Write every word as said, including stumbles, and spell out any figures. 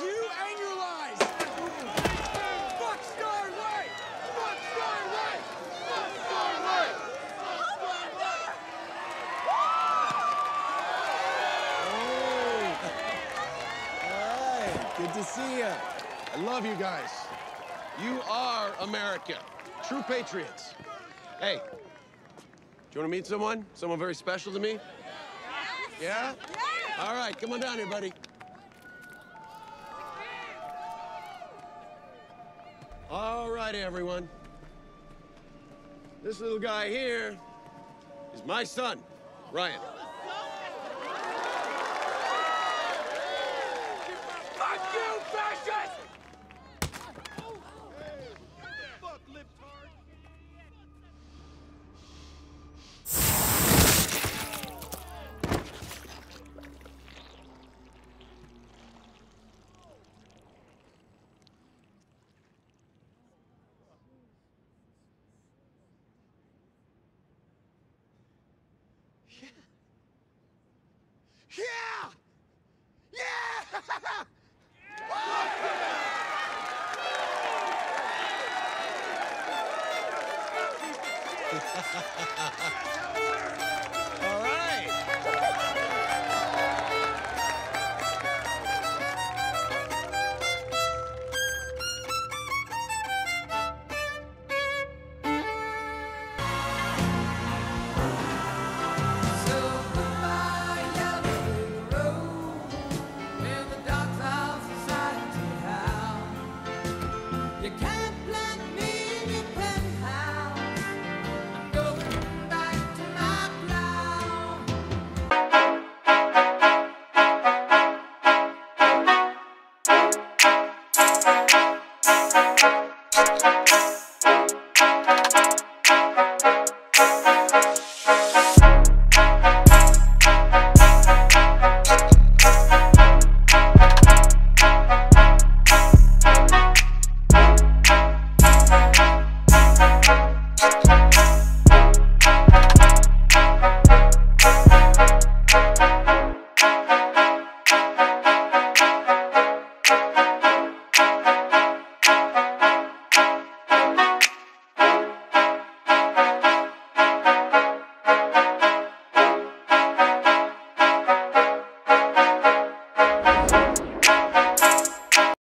You and your lies! Fuck Starlight! Fuck Starlight! Fuck Starlight! Homelander! Hey, good to see you. I love you guys. You are America. True patriots. Hey, do you want to meet someone? Someone very special to me? Yeah? Yeah! All right, come on down here, buddy. All right, everyone. This little guy here is my son, Ryan. Fuck you, fascist! Fuck, libtard! Yeah! Yeah! Ha ha ha ha!